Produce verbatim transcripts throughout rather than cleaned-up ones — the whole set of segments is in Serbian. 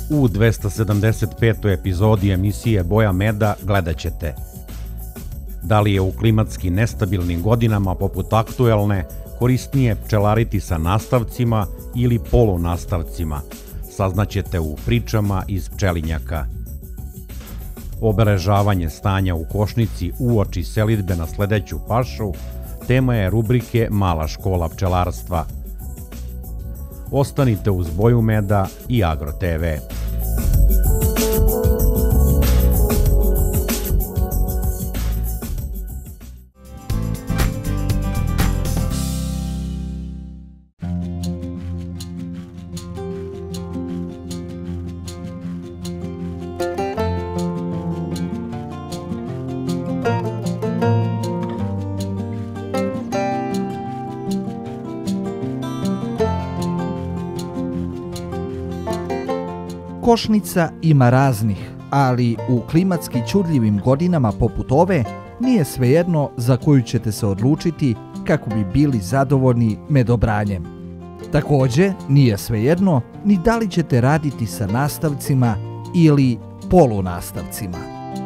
U dvesta sedamdeset petoj epizodi emisije Boja meda gledat ćete da li je u klimatski nestabilnim godinama poput aktuelne korisnije pčelariti sa nastavcima ili polunastavcima, saznaćete u pričama iz pčelinjaka. Obeležavanje stanja u košnici uoči selidbe na sledeću pašu tema je rubrike Mala škola pčelarstva. Ostanite uz Boju meda i Agro te ve. Košnica ima raznih, ali u klimatski ćudljivim godinama poput ove nije svejedno za koju ćete se odlučiti kako bi bili zadovoljni medobranjem. Također nije svejedno ni da li ćete raditi sa nastavcima ili polunastavcima.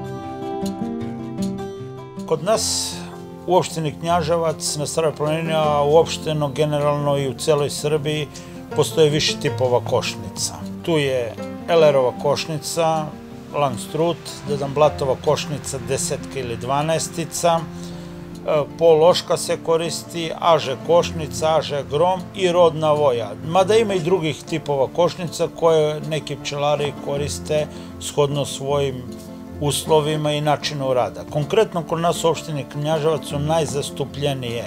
Kod nas u opštini Knjaževac, na Staroj planini, a uopšteno generalno i u celoj Srbiji, postoje više tipova košnica. Tu je Ellerova košnica, Langstroth, Dedanblatova košnica desetka ili dvanaestica, pološka se koristi, Aže košnica, Aže grom i rodna voja. Mada ima i drugih tipova košnica koje neki pčelari koriste shodno svojim uslovima i načinu rada. Konkretno kod nas u opštini Knjaževac su najzastupljenije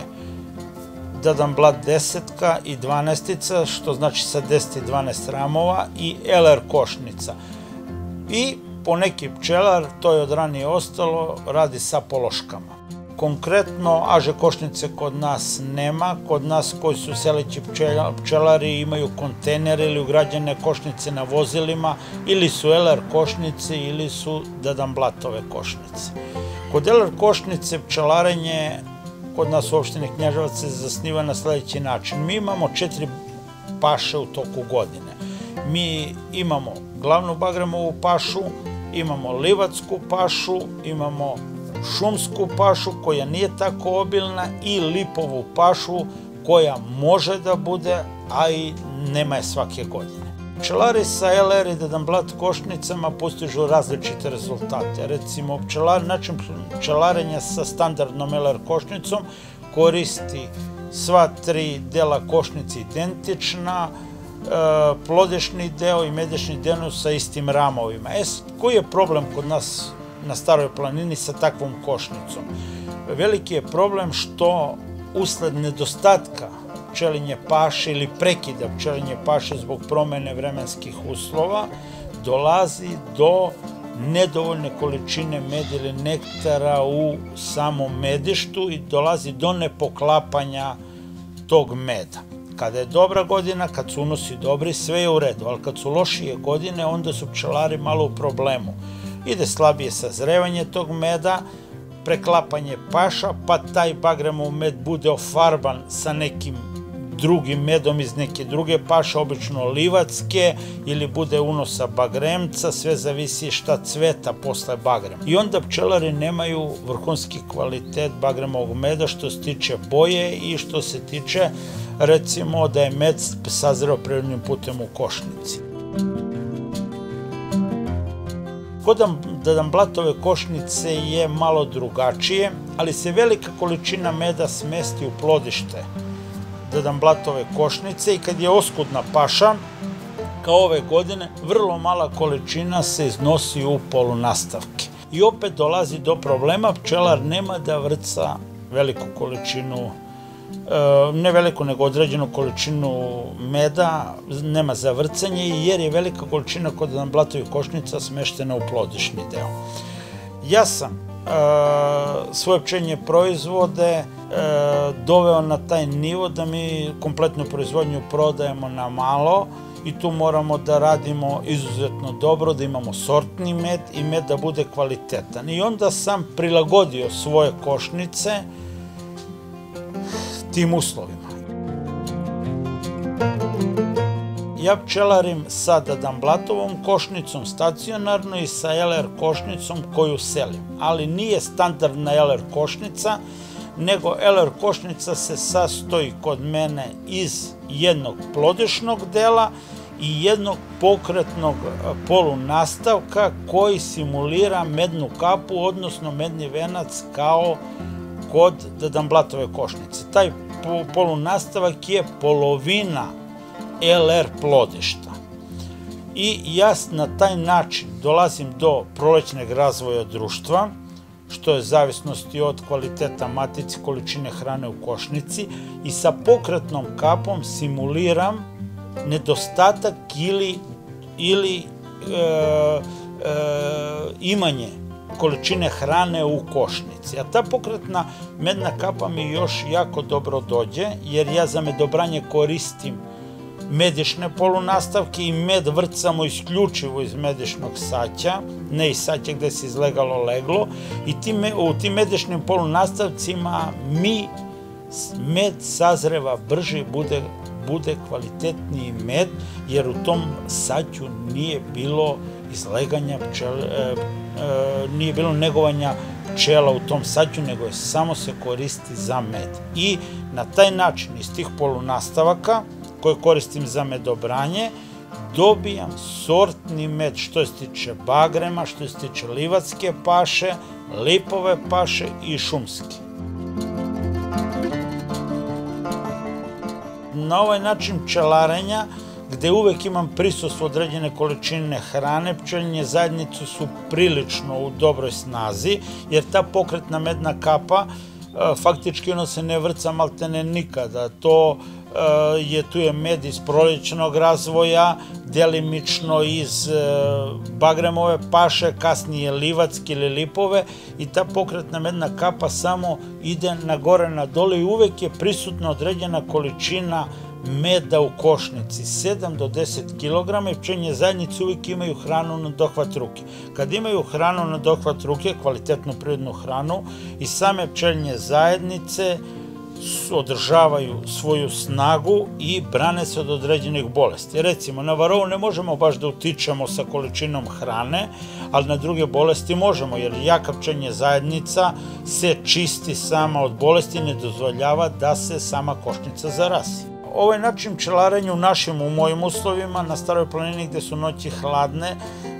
Dedanblat desetka i dvanaestica, što znači sa deset i dvanaest ramova, i Eller košnica. I po neki pčelar, to je od ranije ostalo, radi sa pološkama. Konkretno, Aže košnice kod nas nema. Kod nas koji su seleći pčelari imaju kontejnere ili ugrađene košnice na vozilima, ili su Eller košnice ili su Dedanblatove košnice. Kod Eller košnice pčelarenje kod nas u opštini Knjaževac se zasniva na sledeći način. Mi imamo četiri paše u toku godine. Mi imamo glavnu bagremovu pašu, imamo livatsku pašu, imamo šumsku pašu koja nije tako obilna i lipovu pašu koja može da bude, a i nema je svake godine. Pčelari sa Eller i Dedanblat košnicama postižu različite rezultate. Recimo, način pčelarenja sa standardnom Eller košnicom koristi sva tri dela košnice identična, plodešni deo i medešni deo sa istim ramovima. E, koji je problem kod nas na Staroj planini sa takvom košnicom? Veliki je problem što usled nedostatka pčelinje paše ili prekida pčelinje paše zbog promene vremenskih uslova dolazi do nedovoljne količine meda ili nektara u samom medištu i dolazi do nepoklapanja tog meda. Kada je dobra godina, kad su unosi dobri, sve je u redu, ali kad su lošije godine, onda su pčelari malo u problemu. Ide slabije sazrevanje tog meda, preklapanje paša, pa taj bagremov med bude ofarban sa nekim drugim medom iz neke druge paše, obično livatske, ili bude unosa bagremca, sve zavisi šta cveta posle bagrema. I onda pčelari nemaju vrhunski kvalitet bagremovog meda što se tiče boje i što se tiče, recimo, da je med sazreo prirodnim putem u košnici. Kod Dedanblatove košnice je malo drugačije, ali se velika količina meda smesti u plodište Dedanblatove košnice i kad je oskudna paša, kao ove godine, vrlo mala količina se iznosi u polunastavke. I opet dolazi do problema, pčelar nema da vrca veliku količinu, ne veliku nego određenu količinu meda, nema za vrcanje jer je velika količina kod Dedanblatovih košnica smeštena u plodišni deo. Ja sam svoje pčelinje proizvode doveo na taj nivo da mi kompletnu proizvodnju prodajemo na malo i tu moramo da radimo izuzetno dobro, da imamo sortni med i med da bude kvalitetan. I onda sam prilagodio svoje košnice tim uslovima. ja pčelarim sa Dadamblatovom košnicom stacionarno i sa el er košnicom koju selim. Ali nije standardna el er košnica, nego el er košnica se sastoji kod mene iz jednog plodešnog dela i jednog pokretnog polunastavka koji simulira mednu kapu, odnosno medni venac kao kod Dadamblatove košnice. Taj polunastavak je polovina el er plodešta. I ja na taj način dolazim do prolećnog razvoja društva, što je zavisnosti od kvaliteta matice, količine hrane u košnici, i sa pokretnom kapom simuliram nedostatak ili, ili e, e, imanje količine hrane u košnici. A ta pokretna medna kapa mi još jako dobro dođe, jer ja za medobranje koristim medišne polunastavke i med vrcamo isključivo iz medišnog saća, ne iz saća gde se izlegalo leglo, i u tim medišnim polunastavcima mi med sazreva brže i bude, bude kvalitetniji med, jer u tom saću nije bilo izleganja pčele, e, e, nije bilo negovanja pčela u tom saću, nego je samo se koristi za med. I na taj način iz tih polunastavaka koje koristim za medobranje, dobijam sortni med što se tiče bagrema, što se tiče livatske paše, lipove paše i šumske. Na ovaj način pčelarenja, gde uvek imam prisustvo određene količine hrane, pčelinje zajednice su prilično u dobroj snazi, jer ta pokretna medna kapa, faktički ono se ne vrca maltene nikada. To je, tu je med iz prolećnog razvoja, delimično iz bagremove paše, kasnije livatske ili lipove, i ta pokretna medna kapa samo ide na gore na dole i uvek je prisutna određena količina meda u košnici, sedam do deset kilograma, i pčelinje zajednice uvijek imaju hranu na dohvat ruke. Kad imaju hranu na dohvat ruke, kvalitetnu prirodnu hranu, i same pčelinje zajednice održavaju svoju snagu i brane se od određenih bolesti. Recimo, na varovu ne možemo baš da utičemo sa količinom hrane, ali na druge bolesti možemo, jer jaka pčelinje zajednica se čisti sama od bolesti i ne dozvoljava da se sama košnica zarasi. Ovaj način pčelarenja u našim, u mojim uslovima, na Staroj planini gde su noći hladne,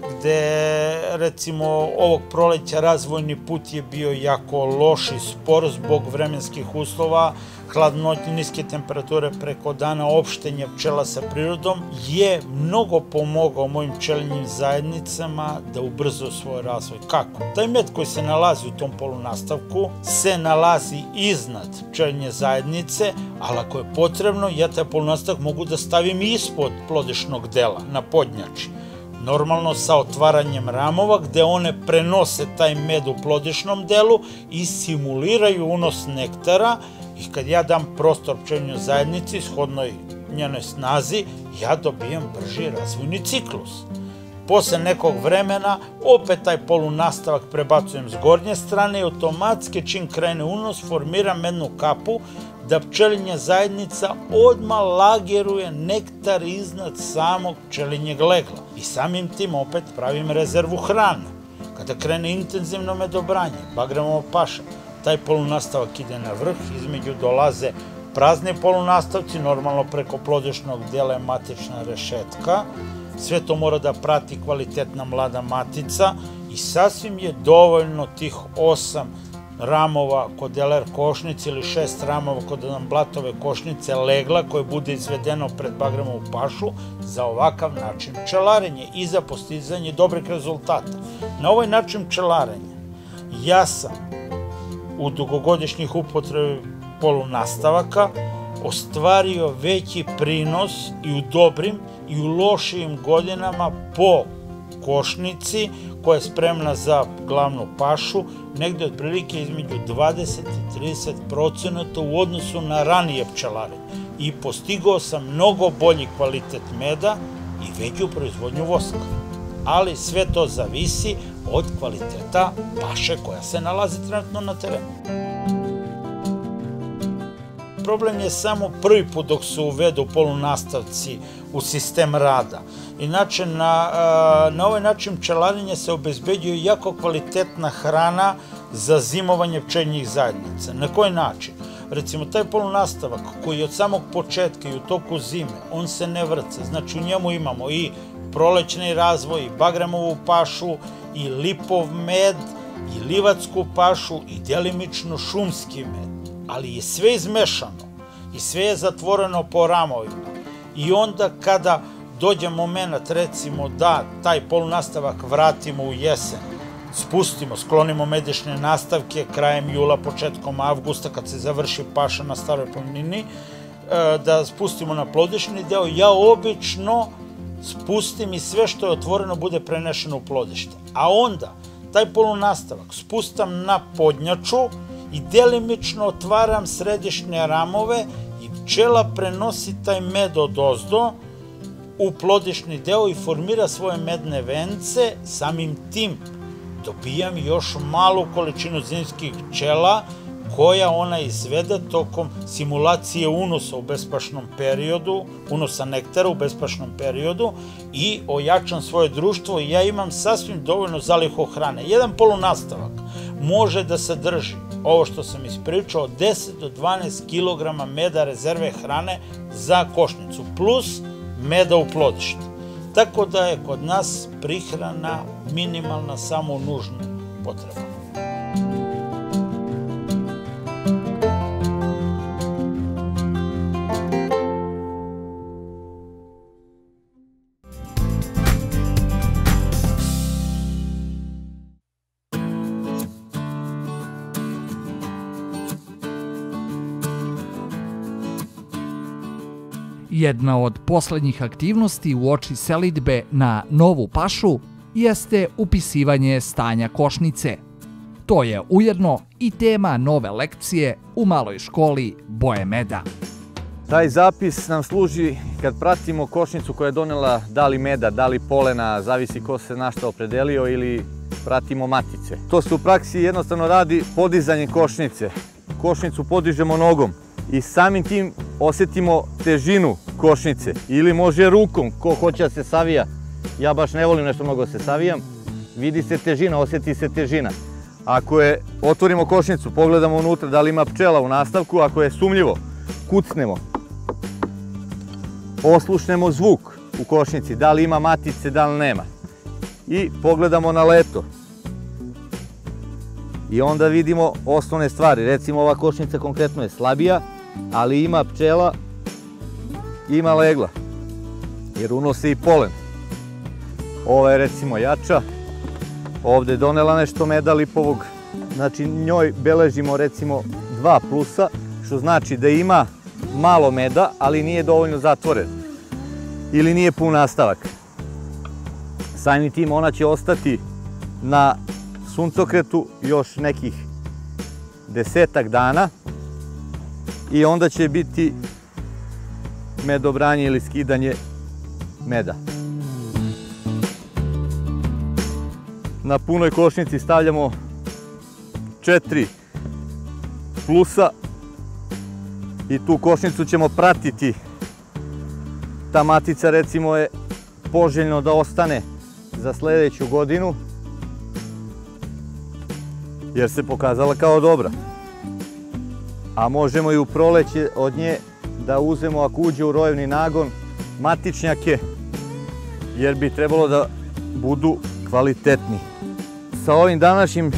gde recimo ovog proleća razvojni put je bio jako loš i spor zbog vremenskih uslova, hladnoće, niske temperature preko dana, opštenje pčela sa prirodom, je mnogo pomogao mojim pčelinjim zajednicama da ubrzaju svoj razvoj. Kako? Taj med koji se nalazi u tom polunastavku se nalazi iznad pčelinje zajednice, ali ako je potrebno, ja taj polunastavak mogu da stavim ispod plodešnog dela, na podnjači. Normalno sa otvaranjem ramova, gde one prenose taj med u plodešnom delu i simuliraju unos nektara, i kad ja dam prostor pčelinjoj zajednici, shodnoj njenoj snazi, ja dobijam brži razvojni ciklus. Posle nekog vremena, opet taj polunastavak prebacujem s gornje strane i automatski čim krene unos, formiram mednu kapu, da pčelinja zajednica odmah lageruje nektar iznad samog pčelinjeg legla. I samim tim opet pravim rezervu hrane. Kada krene intenzivno medobranje, bagremova paša, taj polunastavak ide na vrh, između dolaze prazni polunastavci, normalno preko plodešnog dela je matična rešetka. Sve to mora da prati kvalitetna mlada matica i sasvim je dovoljno tih osam ramova kod el er košnice ili šest ramova kod Dadamblatove košnice legla koje bude izvedeno pred bagremovu pašu za ovakav način pčelarenja i za postizanje dobrih rezultata. Na ovaj način pčelarenja ja sam u dugogodišnjih upotrebi polunastavaka ostvario veći prinos i u dobrim i u lošijim godinama po košnici koja je spremna za glavnu pašu, negde otprilike između dvadeset i trideset procenata u odnosu na ranije pčelarenje. I postigao sam mnogo bolji kvalitet meda i veću proizvodnju voska. Ali sve to zavisi od kvaliteta paše koja se nalazi trenutno na terenu. problem je samo prvi put dok se uvedu polunastavci u sistem rada. Inače, na, na ovaj način pčelarenja se obezbeđuje jako kvalitetna hrana za zimovanje pčelinjih zajednica. Na koji način? Recimo, taj polunastavak koji od samog početka i u toku zime, on se ne vrca. Znači, u njemu imamo i prolećni razvoj, i bagremovu pašu, i lipov med, i livatsku pašu, i delimično šumski med. Ali je sve izmešano i sve je zatvoreno po ramovima. I onda kada dođe moment, recimo, da taj polunastavak vratimo u jesen, spustimo, sklonimo medišne nastavke krajem jula, početkom avgusta, kad se završi paša na Staroj planini, da spustimo na plodišni deo, ja obično spustim i sve što je otvoreno bude prenešeno u plodište. A onda taj polunastavak spustam na podnjaču i delimično otvaram središnje ramove i pčela prenosi taj med odozdo u plodišni deo i formira svoje medne vence. Samim tim dobijam još malu količinu zimskih pčela koja ona izvede tokom simulacije unosa u bespašnom periodu, unosa nektara u bespašnom periodu i ojačam svoje društvo i ja imam sasvim dovoljno zalihu hrane. Jedan polunastavak može da sadrži, ovo što sam ispričao, deset do dvanaest kilograma meda rezerve hrane za košnicu, plus meda u plodištu. Tako da je kod nas prihrana minimalna, samo nužna potreba. Jedna od poslednjih aktivnosti uoči selidbe na novu pašu jeste upisivanje stanja košnice. To je ujedno i tema nove lekcije u maloj školi Boje meda. Taj zapis nam služi kad pratimo košnicu koja je donela da li meda, da li polena, zavisi ko se na šta opredelio, ili pratimo matice. To se u praksi jednostavno radi podizanjem košnice. Košnicu podižemo nogom i samim tim osjetimo težinu košnice, ili može rukom, ko hoće da se savija. Ja baš ne volim nešto mnogo da se savijam. Vidi se težina, osjeti se težina. Ako je, otvorimo košnicu, pogledamo unutra da li ima pčela u nastavku, ako je sumnjivo, kucnemo. Oslušnemo zvuk u košnici, da li ima matice, da li nema. I pogledamo na leto. I onda vidimo osnovne stvari. Recimo, ova košnica konkretno je slabija, ali ima pčela, ima legla, jer unose i polen. Ova je recimo jača, ovde je donela nešto meda lipovog, znači njoj beležimo recimo dva plusa, što znači da ima malo meda, ali nije dovoljno zatvoren, ili nije pun nastavak. Samim tim ona će ostati na suncokretu još nekih desetak dana i onda će biti medobranje ili skidanje meda. Na punoj košnici stavljamo četiri plusa i tu košnicu ćemo pratiti. Ta matica recimo je poželjno da ostane za sledeću godinu jer se pokazala kao dobra. A možemo i u proleće od nje da uzemo, ako uđe u rojevni nagon, matičnjake, jer bi trebalo da budu kvalitetni. Sa ovim današnjim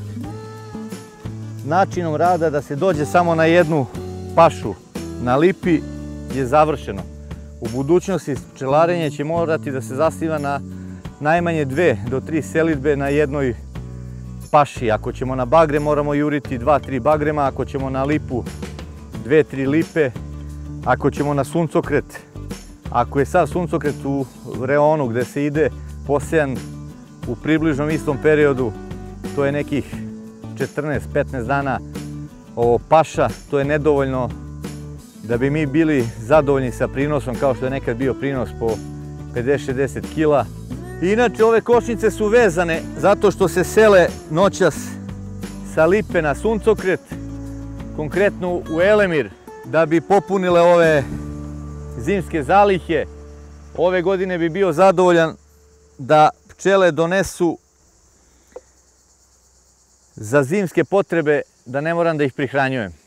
načinom rada da se dođe samo na jednu pašu na lipi je završeno. U budućnosti pčelarenje će morati da se zasniva na najmanje dve do tri selidbe na jednoj paši. Ako ćemo na bagre, moramo juriti dva, tri bagrema, ako ćemo na lipu, dve, tri lipe, ako ćemo na suncokret, ako je sad suncokret u reonu gde se ide posejan u približnom istom periodu, to je nekih četrnaest do petnaest dana, ovo paša, to je nedovoljno da bi mi bili zadovoljni sa prinosom kao što je nekad bio prinos po pedeset do šezdeset kila. Inače, ove košnice su vezane zato što se sele noćas sa lipe na suncokret, konkretno u Elemir da bi popunile ove zimske zalihe. Ove godine bi bio zadovoljan da pčele donesu za zimske potrebe, da ne moram da ih prihranjujem.